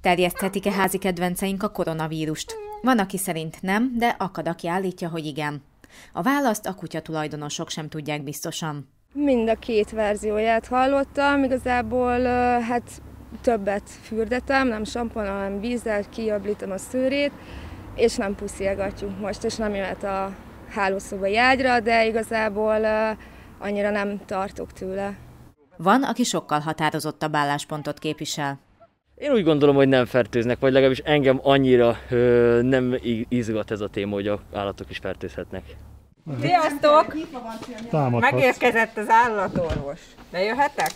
Terjeszthetik-e házi kedvenceink a koronavírust? Van, aki szerint nem, de akad, aki állítja, hogy igen. A választ a kutyatulajdonosok sem tudják biztosan. Mind a két verzióját hallottam, igazából többet fürdettem, nem samponnal, hanem vízzel, kijablítom a szőrét, és nem puszilgatjuk most, és nem jöhet a hálószobai ágyra, de igazából annyira nem tartok tőle. Van, aki sokkal határozottabb álláspontot képvisel. Én úgy gondolom, hogy nem fertőznek, vagy legalábbis engem annyira nem izgat ez a téma, hogy az állatok is fertőzhetnek. Sziasztok! Megérkezett az állatorvos. Bejöhetek?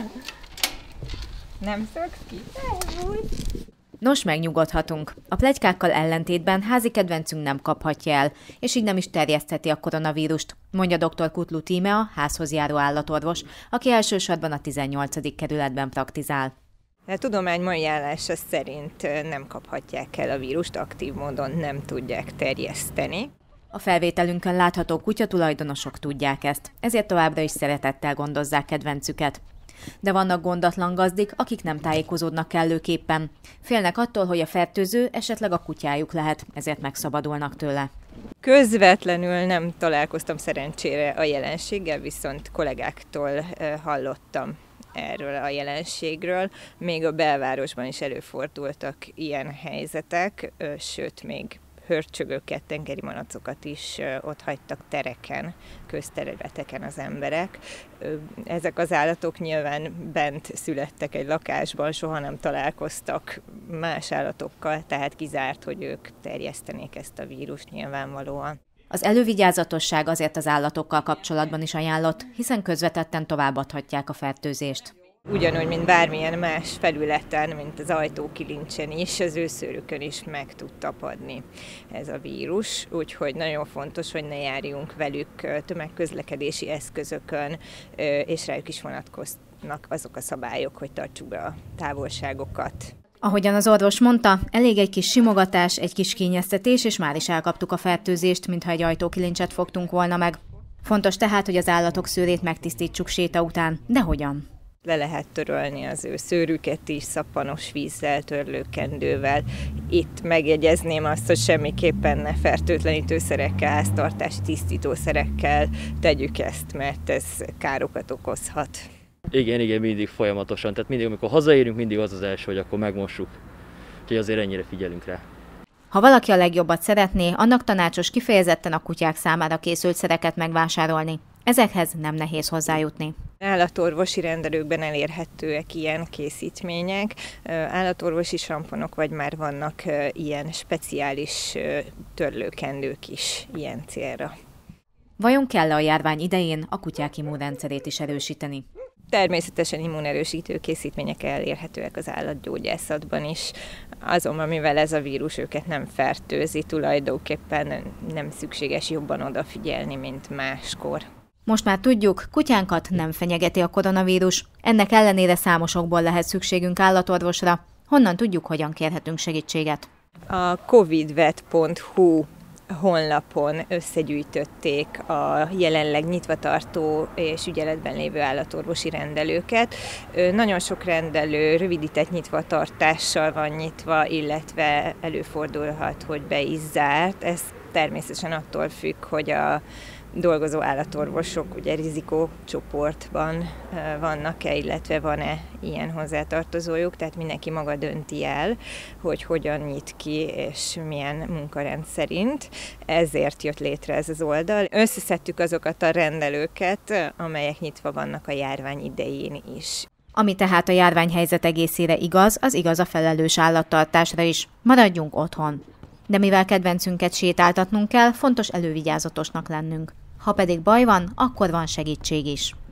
Nem szöksz ki? Nos, megnyugodhatunk. A pletykákkal ellentétben házi kedvencünk nem kaphatja el, és így nem is terjesztheti a koronavírust, mondja dr. Kutlu Tímea, házhoz járó állatorvos, aki elsősorban a 18. kerületben praktizál. A tudomány mai állása szerint nem kaphatják el a vírust, aktív módon nem tudják terjeszteni. A felvételünkön látható kutyatulajdonosok tudják ezt, ezért továbbra is szeretettel gondozzák kedvencüket. De vannak gondatlan gazdik, akik nem tájékozódnak kellőképpen. Félnek attól, hogy a fertőző esetleg a kutyájuk lehet, ezért megszabadulnak tőle. Közvetlenül nem találkoztam szerencsére a jelenséggel, viszont kollégáktól hallottam erről a jelenségről. Még a belvárosban is előfordultak ilyen helyzetek, sőt még hörcsögöket, tengeri malacokat is ott hagytak tereken, közterületeken az emberek. Ezek az állatok nyilván bent születtek egy lakásban, soha nem találkoztak más állatokkal, tehát kizárt, hogy ők terjesztenék ezt a vírust nyilvánvalóan. Az elővigyázatosság azért az állatokkal kapcsolatban is ajánlott, hiszen közvetetten továbbadhatják a fertőzést. Ugyanúgy, mint bármilyen más felületen, mint az ajtókilincsen is, az ő szőrükön is meg tud tapadni ez a vírus, úgyhogy nagyon fontos, hogy ne járjunk velük tömegközlekedési eszközökön, és rájuk is vonatkoznak azok a szabályok, hogy tartsuk be a távolságokat. Ahogyan az orvos mondta, elég egy kis simogatás, egy kis kényeztetés, és már is elkaptuk a fertőzést, mintha egy ajtókilincset fogtunk volna meg. Fontos tehát, hogy az állatok szőrét megtisztítsuk séta után, de hogyan? Le lehet törölni az ő szőrüket is szappanos vízzel, törlőkendővel. Itt megjegyezném azt, hogy semmiképpen ne fertőtlenítőszerekkel, háztartási tisztítószerekkel tegyük ezt, mert ez károkat okozhat. Igen, mindig folyamatosan. Tehát mindig, amikor hazaérünk, mindig az az első, hogy akkor megmossuk. Úgyhogy azért ennyire figyelünk rá. Ha valaki a legjobbat szeretné, annak tanácsos kifejezetten a kutyák számára készült szereket megvásárolni. Ezekhez nem nehéz hozzájutni. Állatorvosi rendelőkben elérhetőek ilyen készítmények, állatorvosi samponok, vagy már vannak ilyen speciális törlőkendők is ilyen célra. Vajon kell a járvány idején a kutyák immunrendszerét is erősíteni? Természetesen immunerősítő készítmények elérhetőek az állatgyógyászatban is, azonban mivel ez a vírus őket nem fertőzi, tulajdonképpen nem szükséges jobban odafigyelni, mint máskor. Most már tudjuk, kutyánkat nem fenyegeti a koronavírus, ennek ellenére számos okból lehet szükségünk állatorvosra. Honnan tudjuk, hogyan kérhetünk segítséget? A covidvet.hu honlapon összegyűjtötték a jelenleg nyitva tartó és ügyeletben lévő állatorvosi rendelőket. Nagyon sok rendelő rövidített nyitvatartással van nyitva, illetve előfordulhat, hogy be is zárt. Ez természetesen attól függ, hogy a dolgozó állatorvosok ugye rizikócsoportban vannak-e, illetve van-e ilyen hozzátartozójuk, tehát mindenki maga dönti el, hogy hogyan nyit ki és milyen munkarend szerint. Ezért jött létre ez az oldal. Összeszedtük azokat a rendelőket, amelyek nyitva vannak a járvány idején is. Ami tehát a járványhelyzet egészére igaz, az igaz a felelős állattartásra is. Maradjunk otthon. De mivel kedvencünket sétáltatnunk kell, fontos elővigyázatosnak lennünk. Ha pedig baj van, akkor van segítség is.